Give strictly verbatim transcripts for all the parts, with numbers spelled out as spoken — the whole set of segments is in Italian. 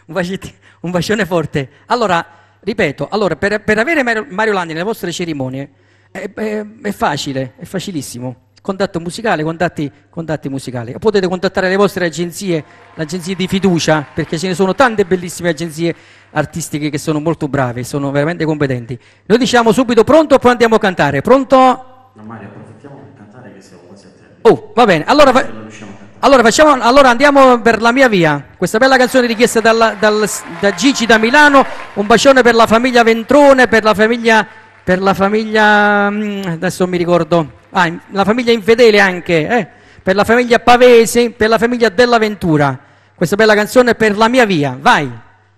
un, bacete- un bacione forte. Allora, ripeto, allora, per, per avere Mario, Mario Landi nelle vostre cerimonie è, è- è facile, è facilissimo. Contatto musicale, contatti, contatti musicali. Potete contattare le vostre agenzie, le agenzie di fiducia, perché ce ne sono tante bellissime agenzie artistiche che sono molto brave, sono veramente competenti. Noi diciamo subito pronto e poi andiamo a cantare. Pronto? No, Mario, approfittiamo per cantare che siamo quasi a termine. Oh, va bene. Allora, fa- Se non riusciamo a cantare. allora, facciamo, allora andiamo per La mia via. Questa bella canzone richiesta dalla- dal- da Gigi da Milano. Un bacione per la famiglia Ventrone, per la famiglia, per la famiglia, mm, adesso non mi ricordo. Ah, in- la famiglia Infedele anche, eh? Per la famiglia Pavesi, per la famiglia Della Ventura. Questa bella canzone per La mia via. Vai.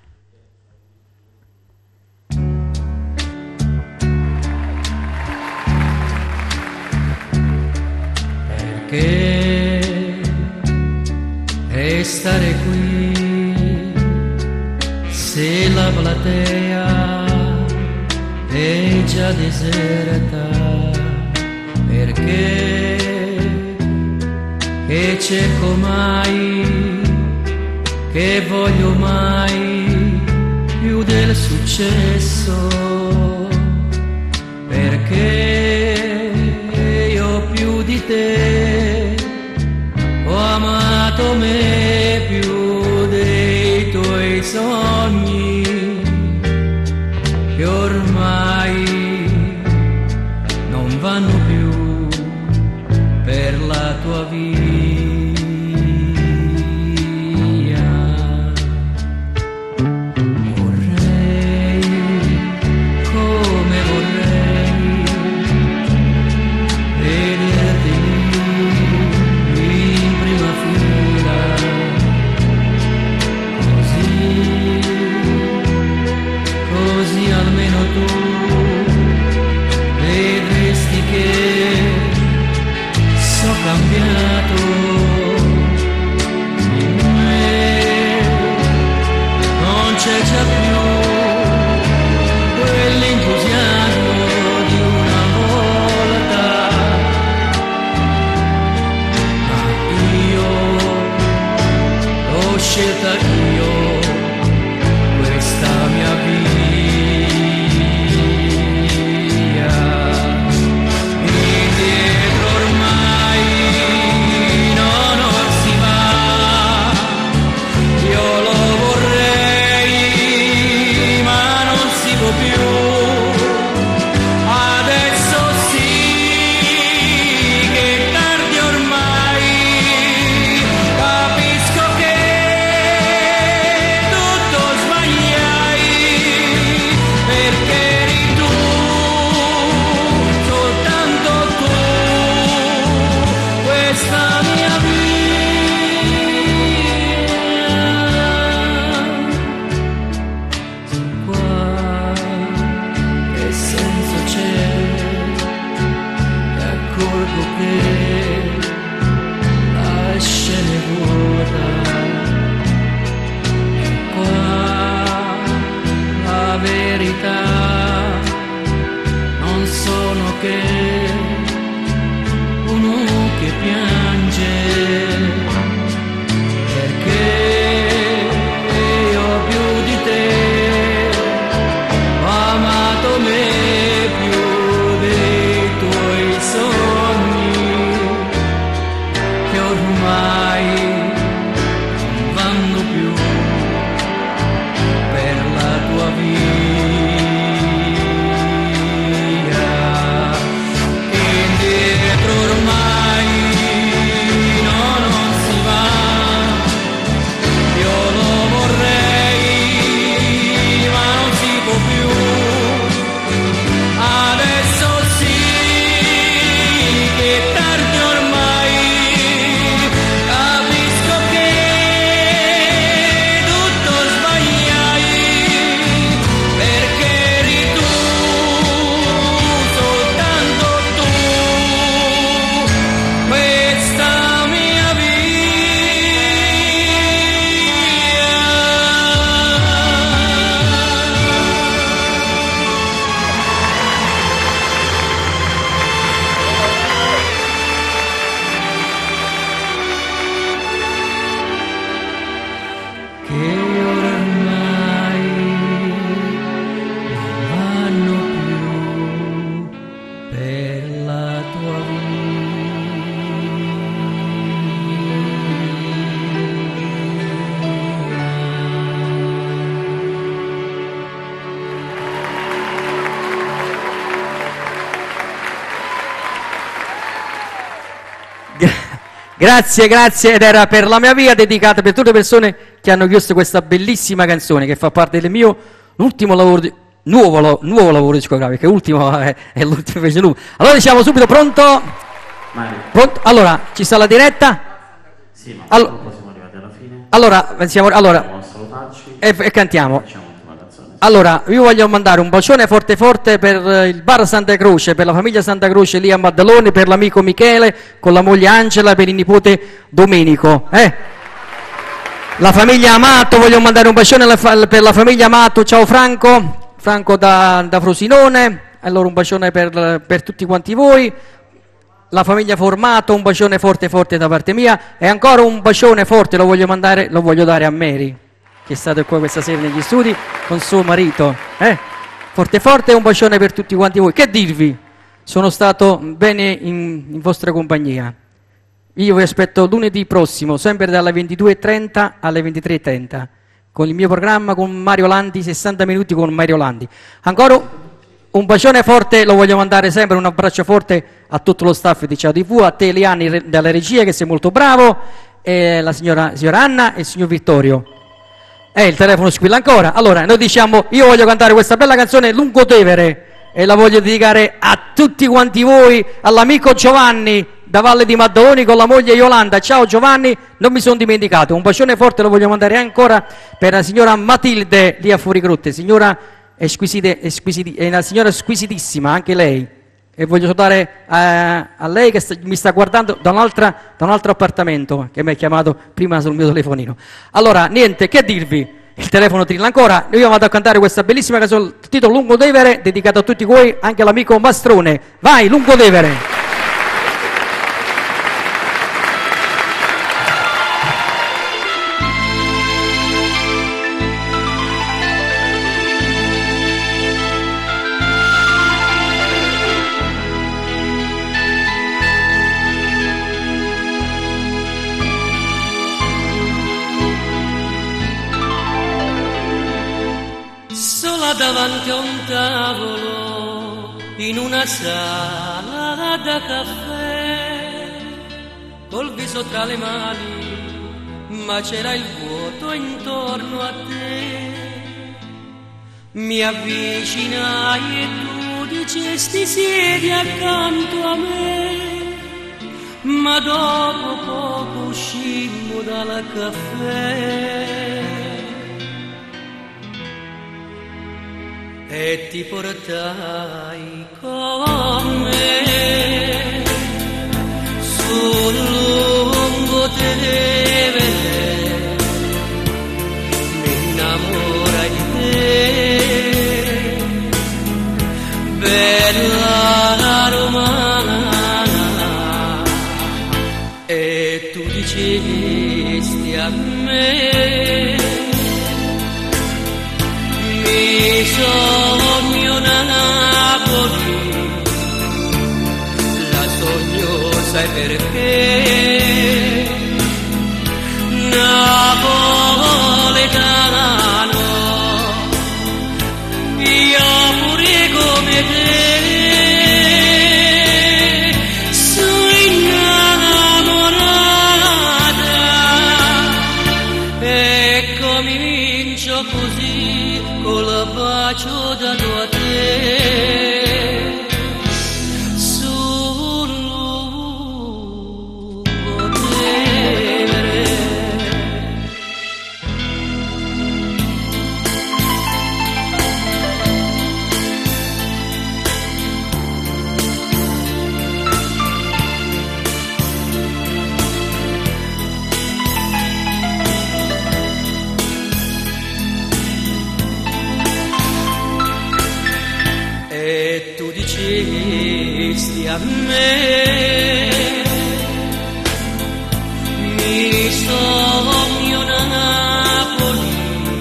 Perché restare qui se la platea è già deserta? Perché che cerco mai, che voglio mai più del successo? Perché io più di te ho amato me più dei tuoi sogni, che ormai non vanno più per la tua via. Vorrei, come vorrei, vederti lì in prima fila, così, così almeno tu vedresti che sono cambiato. In me non c'è già più quell'entusiasmo di una volta, ma io l'ho scelta io, questa mia via. Indietro ormai no, non si va, io lo vorrei, ma non si può più. Adesso sì che è tardi ormai, capisco che tutto sbagliai, Grazie, grazie, ed era per la mia via, dedicata per tutte le persone che hanno chiesto questa bellissima canzone che fa parte del mio ultimo lavoro, di, nuovo, nuovo lavoro discografico, che ultimo è, è l'ultimo fece lui. Allora diciamo subito pronto? Pronto? Allora, ci sta la diretta? Sì, ma Allo- poi siamo arrivati alla fine. Allora, siamo, allora Andiamo a salutarci e, e cantiamo. facciamo l'ultima canzone. Allora, io voglio mandare un bacione forte forte per il bar Santa Croce, per la famiglia Santa Croce lì a Maddaloni, per l'amico Michele, con la moglie Angela, per il nipote Domenico. Eh? La famiglia Amato, voglio mandare un bacione alla fa- per la famiglia Amato, ciao Franco, Franco da, da Frosinone, allora un bacione per, per tutti quanti voi. La famiglia Formato, un bacione forte forte da parte mia, e ancora un bacione forte lo voglio mandare, lo voglio dare a Mary, che è stato qua questa sera negli studi con suo marito. Eh? Forte forte, un bacione per tutti quanti voi. Che dirvi? Sono stato bene in, in vostra compagnia. Io vi aspetto lunedì prossimo, sempre dalle ventidue e trenta alle ventitré e trenta, con il mio programma con Mario Landi, sessanta minuti con Mario Landi. Ancora un bacione forte lo voglio mandare sempre, un abbraccio forte a tutto lo staff di Ciao tivù, a te Eliani dalla regia che sei molto bravo, e la signora, signora Anna e il signor Vittorio. Eh, il telefono squilla ancora. Allora, noi diciamo, io voglio cantare questa bella canzone Lungotevere e la voglio dedicare a tutti quanti voi, all'amico Giovanni da Valle di Maddaloni con la moglie Yolanda. Ciao Giovanni, non mi sono dimenticato. Un bacione forte lo voglio mandare ancora per la signora Matilde lì a Fuorigrotte, signora Esquisite, esquisiti, è una signora squisitissima, anche lei, e voglio dare a, a lei che sta, mi sta guardando da, un'altra, da un altro appartamento che mi ha chiamato prima sul mio telefonino. Allora, niente, che dirvi, il telefono trilla ancora, io vado a cantare questa bellissima canzone, titolo Lungotevere, dedicato a tutti voi, anche all'amico Mastrone. Vai, Lungotevere! Davanti a un tavolo in una sala da caffè, col viso tra le mani, ma c'era il vuoto intorno a te. Mi avvicinai e tu dicesti siedi accanto a me, ma dopo poco uscimmo dal caffè e ti portai con me sul Lungotevere, mi innamorai di te, bella romana, e tu dicesti a me mi sogno Napoli, la sogno sai perché, napoletano, io pure come te, sono innamorata, ecco mi vincio così col bacio dato a te sul Lungotevere. E tu dicesti a me mi sogno Napoli,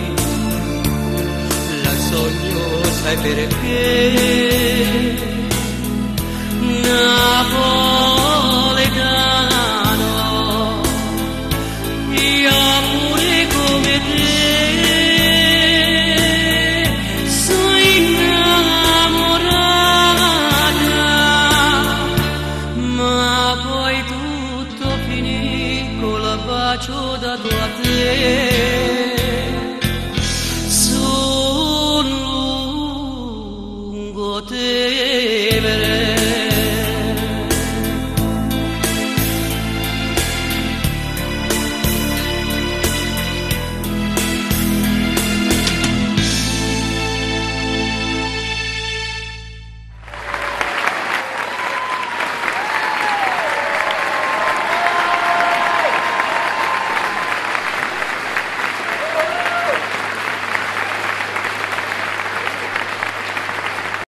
la sogno sai perché, Napoli